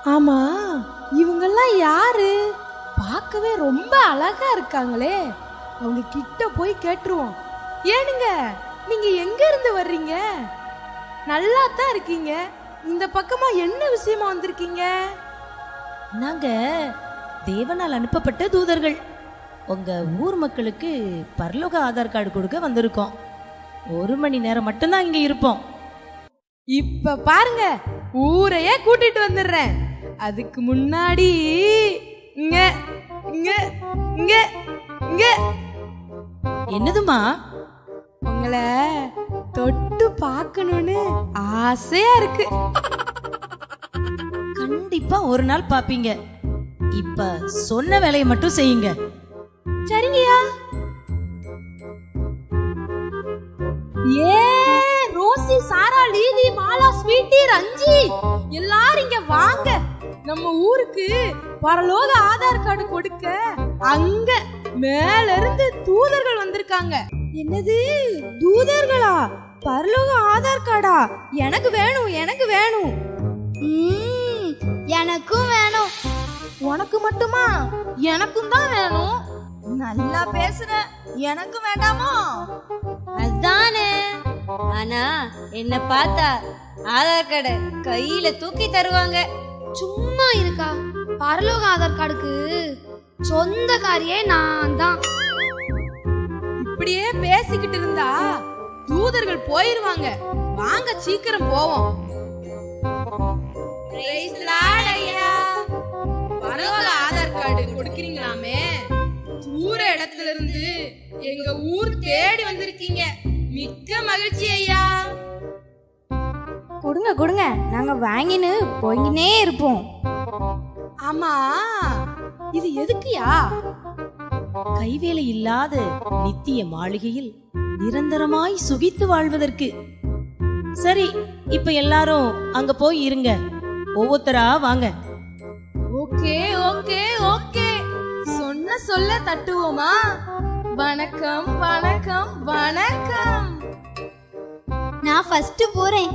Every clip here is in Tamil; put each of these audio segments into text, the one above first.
ஆமா, இவங்கெல்லாம் யாரு? பார்க்கவே ரொம்ப அழகா இருக்காங்களே. அவங்க கிட்ட போய் கேட்டுருவோம். ஏனுங்க, நீங்க எங்க இருந்து வர்றீங்க? நல்லா தான் இருக்கீங்க. இந்த பக்கமா என்ன விஷயமா வந்திருக்கீங்க? நாங்க தேவனால் அனுப்பப்பட்ட தூதர்கள். உங்க ஊர் மக்களுக்கு பரலோக ஆதார் கார்டு கொடுக்க வந்திருக்கோம். 1 மணி நேரம் மட்டும்தான் இங்க இருப்போம். இப்ப பாருங்க, ஊரையே கூட்டிட்டு வந்துடுறேன். அதுக்கு முன்னாடி இங்க இங்க இங்க இங்க என்னதுமா? உங்களை தொட்டு பார்க்கணும்னு ஆசையா இருக்கு. கண்டிப்பா ஒரு நாள் பாப்பீங்க. இப்ப சொன்ன வேலையை மட்டும் செய்யுங்க. சரிங்கயா. ஏ Rosie, Sarah, Lily, Mala, Sweety, Ranji எல்லாரும் இங்க வாங்க. நம்ம ஊருக்கு பரலோக ஆதார் கார்டு கொடுக்க அங்க மேல இருந்து தூதர்கள் வந்திருக்காங்க. என்னது, தூதர்களா? பரலோக ஆதார் கார்டா? எனக்கு வேணும், எனக்கு வேணும். எனக்கும் வேணும். உனக்கு மட்டுமா? எனக்கும் தான் வேணும். நல்லா பேசுற, எனக்கு வேண்டாமோ? அதானே. ஆனா என்ன பார்த்தா ஆதார் கார்டு கையில தூக்கி தருவாங்க. சும்மா இருக்கா? பரலோக ஆதார் கார்டுக்கு சொந்தக்காரியே நான் தான். இப்படியே பேசிக்கிட்டு இருந்தா தூதர்கள் போயிருவாங்க. வாங்க சீக்கிரம் போவோம். பரலோக ஆதார் கார்டு கொடுக்கறீங்களாமே, தூர இடத்துல இருந்து எங்க ஊர் தேடி வந்திருக்கீங்க. மிக்க மகிழ்ச்சி ஐயா. கொடுங்க கொடுங்க, நாங்க வாங்கின்னு போயினே இருப்போம். ஆமா, இது எதுக்குயா? கைவேலை இல்லாத நித்திய மாளிகையில் நிரந்தரமாய் சுகித்து வாழ்வதற்கு. சரி, இப்ப எல்லாரும் அங்க போய் இருங்க. ஒவ்வொருத்தரா வாங்க. ஓகே ஓகே ஓகே, சொன்ன சொல்ல தட்டுவோமா? வணக்கம் வணக்கம் வணக்கம். நான் ஃபர்ஸ்ட் போறேன்.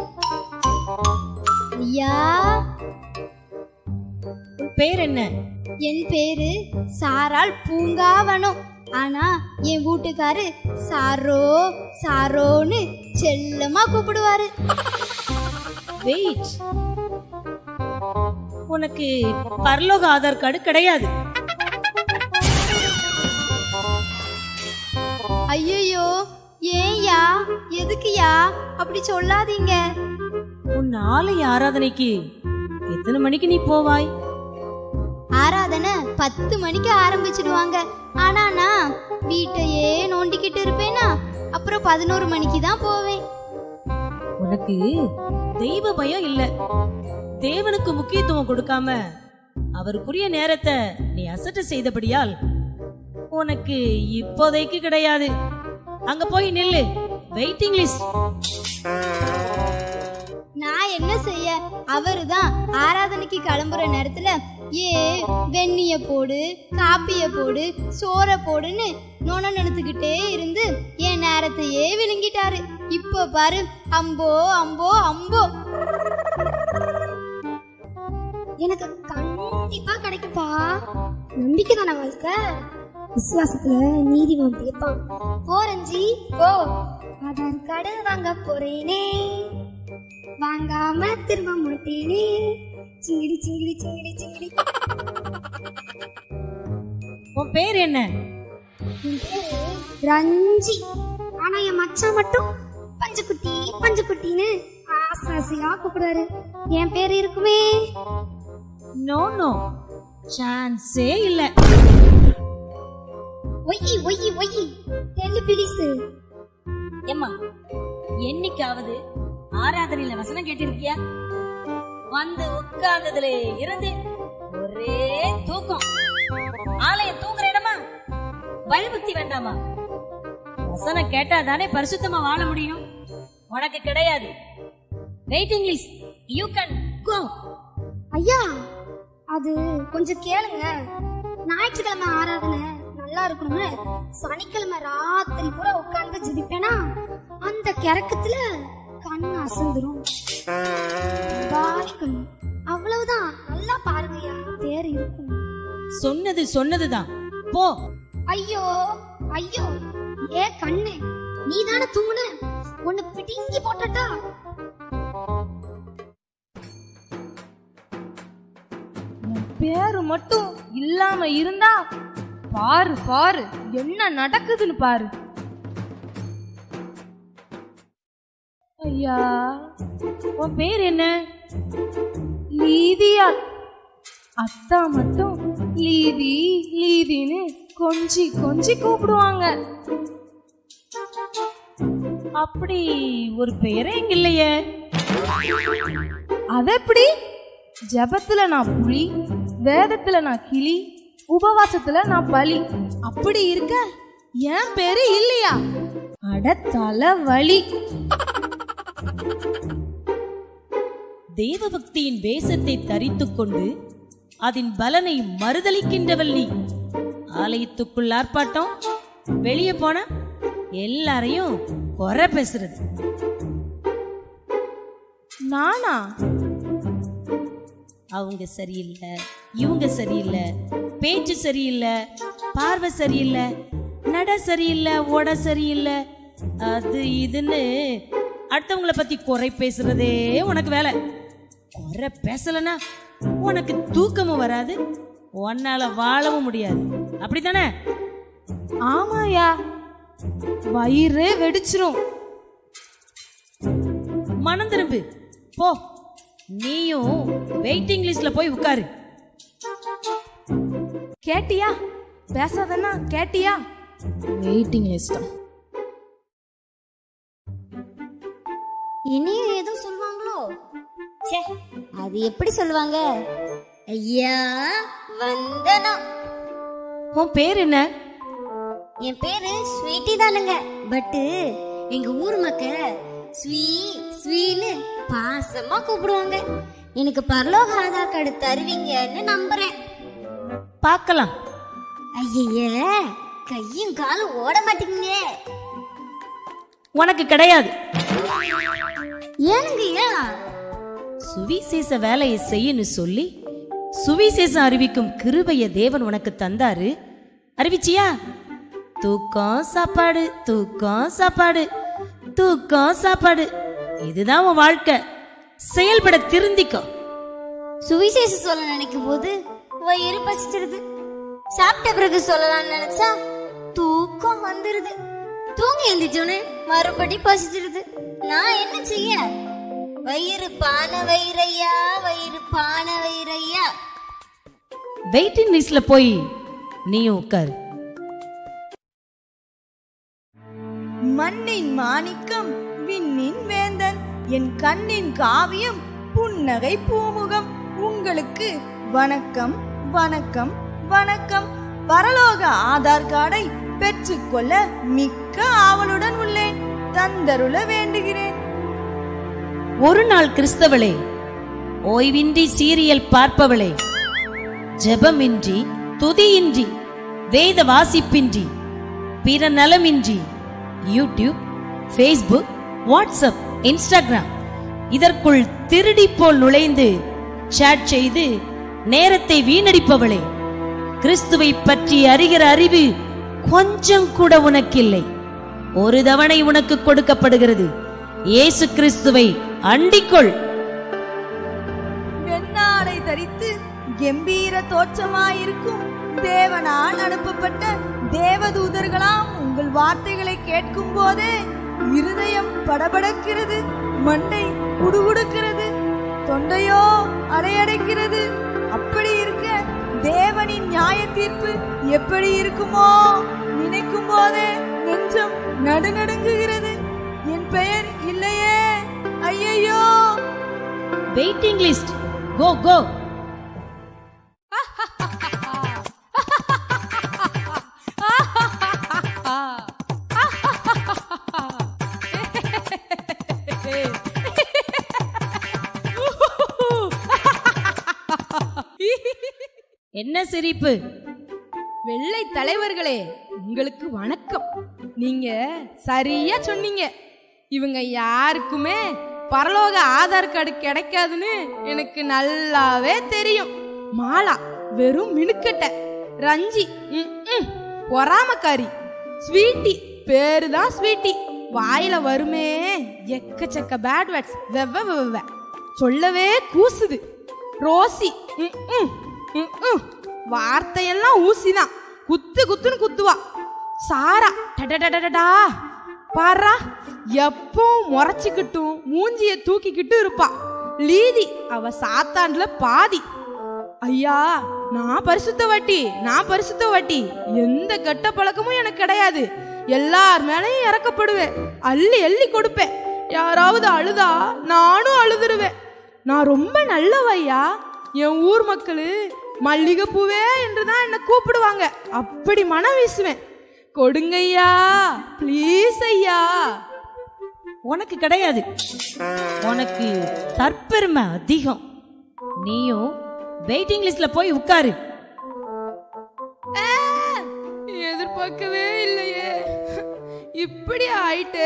ஐயா, உன் பேர் என்ன? என் பேரு சாராள் பூங்காவனம். ஆனா என் வீட்டுக்காரு சாரோ சாரோன்னு செல்லமா கூப்பிடுவாரு. வெயிட், உனக்கு பரலோக ஆதார் கார்டு கிடையாது. ஐயோ, ஏன்யா, எதுக்குயா அப்படி சொல்லாதீங்க. உன் ஆலய ஆராதனைக்கு எத்தனை மணிக்கு நீ போவாய்? ஆராதனை 10 மணிக்கு ஆரம்பிச்சிடுவாங்க. ஆனா நான் வீட்டையே நோண்டிக்கிட்டு இருப்பேனா, அப்புறம் 11 மணிக்கு தான் போவேன். உனக்கு தெய்வ பயம் இல்ல. தேவனுக்கு முக்கியத்துவம் கொடுக்காம அவருக்குரிய நேரத்தை நீ அசட்டை செய்தபடியால் உனக்கு இப்போதைக்கு கிடையாது. அங்க போய் நில்லு. Waiting list. நான் என்ன செய்ய? அவருதான் ஆராதனைக்கு கிளம்புற நேரத்துல வெந்நிய போடு, காப்பிய போடு, சோற போடுன்னு நோன நினைத்துக்கிட்டே இருந்து என் நேரத்தையே விழுங்கிட்டாரு. இப்போ பாரு, அம்போ அம்போ அம்போ. எனக்கு கண்டிப்பா கிடைக்கும்பா. நம்பிக்கை தானே வாழ்க்கை. விசுவாசத்துல நீதிவான் பிடிப்பான். போரஞ்சி போ. ஆதார் கார்டு வாங்க போறேனே, வாங்காம திரும்ப மாட்டேனே. சிங்கிடி சிங்கிடி சிங்கிடி சிங்கிடி. உன் பேர் என்ன? என் பேரு ரஞ்சி. ஆனா என் மச்சான் மட்டும் பஞ்சுக்குட்டி பஞ்சுக்குட்டின்னு ஆசாசியா கூப்பிடுறாரு. என் பேரு இருக்குமே? நோ நோ, சான்ஸே இல்ல. ஒய்யி ஒய்யி ஒய்யி, டெல்லி பிலிசு. ஏம்மா, என்னைக்காவது ஆராதனையில வசனம் கேட்டிருக்கியா? வந்து உட்கார்ந்ததுல இருந்து ஒரே தூக்கம். ஆலயம் தூங்குற இடமா? பயபக்தி வேண்டாமா? வசனம் கேட்டா தானே பரிசுத்தமா வாழ முடியும். உனக்கு கிடையாது. Waiting list. You can go. ஐயா, அது கொஞ்சம் கேளுங்க. ஞாயிற்றுக்கிழமை ஆராதனை நல்லா இருக்கணும்னு சனிக்கிழமை ராத்திரி பூரா உட்கார்ந்து ஜெபிப்பேனா, அந்த கிறக்கத்துல கண்ணு அசந்துரும். அவ்வளவுதான், நல்லா பாருங்கய்யா, தேர் இருக்கும். சொன்னதுதான் போ. ஐயோ ஐயோ, ஏ கண்ணு, நீ தானே தூங்குன, உன்னை பிடிங்கி போட்டட்டா? பேரு மட்டும் இல்லாம இருந்தா பாரு பாரு என்ன நடக்குதுன்னு பாரு. ஐயா, உன் பேர் என்ன? லீதியா. அத்தா மட்டும் லீதி லீதின்னு கொஞ்சி கொஞ்சி கூப்பிடுவாங்க. அப்படி ஒரு பெயரே இங்க இல்லையே. அதெப்படி? ஜபத்துல நான் புலி, வேதத்துல நான் கிளி, உபவாசத்துல நான் பலி. அப்படி இருக்க என் பேரு இல்லையா? அட தலை வலி. தேவபக்தியின் வேஷத்தை தரித்துக் கொண்டு அதன் பலனை மறுதளிக்கின்றவள் நீ. ஆலயத்துக்குள் ஆர்ப்பாட்டம், வெளியே போன எல்லாரையும் குறை பேசுறது. நானா? அவங்க சரியில்லை, இவங்க சரியில்லை, பேச்சு சரியில்லை, பார்வை சரியில்லை, நட சரியில்லை, ஓட சரியில்லை, அது இதுன்னு அடுத்தவங்களை பத்தி குறை பேசுறதே உனக்கு வேலை. குறை பேசலனா உனக்கு தூக்கமும் வராது, உன்னால வாழவும் முடியாது. அப்படித்தானே? ஆமாயா, வயிறே வெடிச்சிரும். மனம் திரும்பு போ. நீயும் வெயிட்டிங் லிஸ்ட்ல போய் உட்காரு. கேட்டியா? பேசாதன்னா கேட்டியா? Waiting list. இனியும் ஏதோ சொல்லுவாங்களோ? ச்சே, அது எப்படி சொல்லுவாங்க? ஐயா வந்தனம். உன் பேர் என்ன? என் பேரு ஸ்வீட்டி தானுங்க. பட்டு எங்க ஊர் மக்க ஸ்வீன்னு பாசமா கூப்பிடுவாங்க. எனக்கு பரலோக ஆதார் கார்டு தருவீங்கன்னு நம்புறேன். பார்க்கலாம். ஐய, கையும் காலும் ஓட மாட்டீங்க. உனக்கு கிடையாது. ஏனுங்கய்யா? சுவிசேஷ வேலையை செய்யன்னு சொல்லி சுவிசேஷம் அறிவிக்கும் கிருபைய தேவன் உனக்கு தந்தாரு. அறிவிச்சியா? தூக்கம் சாப்பாடு, தூக்கம் சாப்பாடு, தூக்கம் சாப்பாடு, இதுதான் உன் வாழ்க்கை. செயல்பட திருந்திக்கோ. சுவிசேஷம் சொல்ல நினைக்கும் போது வயிறு பசிச்சிருது. சாப்பிட்ட பிறகு சொல்லலாம்னு நினைச்சா தூக்கம் வந்துருது. தூங்கி எழுந்திச்சோன்னு மறுபடி பசிச்சிருது. நான் என்ன செய்ய? வயிறு பான வயிறையா, வயிறு பான வயிறையா. வெயிட்டிங் லிஸ்ட்ல போய் நீயும் உட்காரு. மண்ணின் மாணிக்கம், விண்ணின் வேந்தன், என் கண்ணின் காவியம், புன்னகை பூமுகம், உங்களுக்கு வணக்கம் வணக்கம் வணக்கம். பரலோக ஆதார் கார்டை பெற்றுக்கொள்ள மிக்க ஆவலுடன் உள்ளேன். தந்தருள வேண்டுகிறேன். ஒரு நாள் கிறிஸ்தவளே, ஓய்வின்றி சீரியல் பார்ப்பவளே, ஜெபமின்றி, துதியின்றி, வேத வாசிப்பின்றி, பிற நலமின்றி, யூடியூப், ஃபேஸ்புக், வாட்ஸ்அப், இன்ஸ்டாகிராம் இதற்குள் திருடி போல் நுழைந்து சாட் செய்து நேரத்தை வீணடிப்பவளே, கிறிஸ்துவை பற்றி அறிகிற அறிவு கொஞ்சம் கூட உனக்கில்லை. ஒரு தவணை உனக்கு கொடுக்கப்படுகிறது. இயேசு கிறிஸ்துவை அண்டிக்கொள். வெண்ணாடை தரித்து கம்பீர தோற்றமாயிருக்கும் தேவனால் அனுப்பப்பட்ட தேவதூதர்களாம் உங்கள் வார்த்தைகளை கேட்கும் போதே இருதயம் படபடக்கிறது, மண்டை குடுகுடுக்கிறது, தொண்டையோ அடையடைக்கிறது. அப்படி இருக்க தேவனின் நியாய தீர்ப்பு எப்படி இருக்குமோ நினைக்கும் போதே நெஞ்சம் நடுநடுங்குகிறது. என் பெயர் இல்லையே, ஐயையோ. Waiting list, go go. என்ன சிரிப்பு? வெள்ளை தலைவர்களே, உங்களுக்கு வணக்கம். நீங்க சரியா சொன்னீங்க. இவங்க யாருக்குமே பரலோக ஆதார் கார்டு கிடைக்காதுன்னு எனக்கு நல்லாவே தெரியும். மாலா வெறும் மினுக்கட்டை, ரஞ்சி பொறாமக்காரி, ஸ்வீட்டி பேருதான் ஸ்வீட்டி, வாயில வருமே எக்கச்சக்க பேட் வேர்ட்ஸ், வெவ்வ சொல்லவே கூசுது. ரோசி வார்த்தையெல்லாம் ஊசிதான், குத்துன்னு குத்துவா. சாரா டடடடடா பாரா, எப்போ முறைச்சிக்கிட்டும் மூஞ்சிய தூக்கிக்கிட்டு இருப்பா. லீதி அவ சாத்தான்ல பாதி. ஐயா, நான் பரிசுத்தவாட்டி, எந்த கெட்ட பழக்கமும் எனக்கு கிடையாது. எல்லார் மேலையும் இறக்கப்படுவேன், அள்ளி கொடுப்பேன். யாராவது அழுதா நானும் அழுதுருவேன். நான் ரொம்ப நல்லவையா. என் ஊர் மக்களு மல்லிகைப்பூவே என்றுதான் என்ன கூப்பிடுவாங்க. அப்படி மனம் வீசுவேன். கொடுங்கய்யா, ப்ளீஸ் ஐயா. உனக்கு கிடையாது, உனக்கு தற்பெருமை அதிகம். நீயும் வெயிட்டிங் லிஸ்ட்ல போய் உட்காரு. எதிர்பார்க்கவே இல்லையே, இப்படி ஆயிட்டே.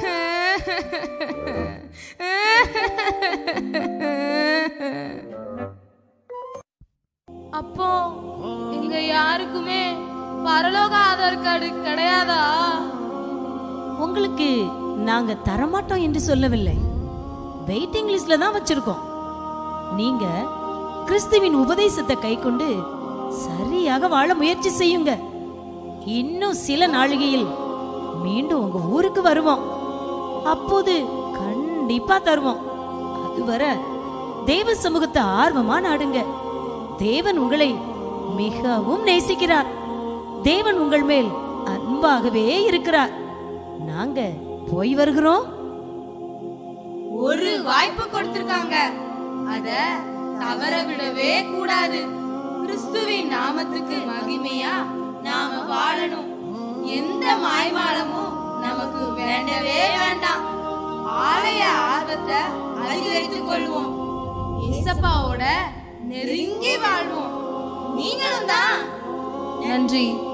அப்போ இங்க யாருக்குமே பரலோக ஆதார் கார்டு கிடையாதா? உங்களுக்கு நாங்க தரமாட்டோம் என்று சொல்லவில்லை, வெயிட்டிங் லிஸ்ட்ல தான் வச்சிருக்கோம். நீங்க கிறிஸ்துவின் உபதேசத்தை கைக்கொண்டு சரியாக வாழ முயற்சி செய்யுங்க. இன்னும் சில நாளிகையில் மீண்டும் உங்க ஊருக்கு வருவோம். அப்போது கண்டிப்பா தருவோம். அதுவரை தேவ சமூகத்தை ஆர்வமா நாடுங்க. தேவன் உங்களை மிகவும் நேசிக்கிறார். தேவன் உங்கள் மேல் அன்பாகவே இருக்கிறார். நாங்க போய் வருகிறோம். ஒரு வாய்ப்பு கொடுத்திருக்காங்க, அத தவற விடவே கூடாது. கிறிஸ்துவின் நாமத்துக்கு மகிமையா நாம வாழணும். எந்த மாய்மாலமும் நமக்கு வேண்டவே வேண்டாம். ஆலய ஆர்வத்தை அதிகரித்துக் கொள்வோம். இயேசப்பாவோட நெருங்கி வாழ்வோம். நீங்களும் தான். நன்றி.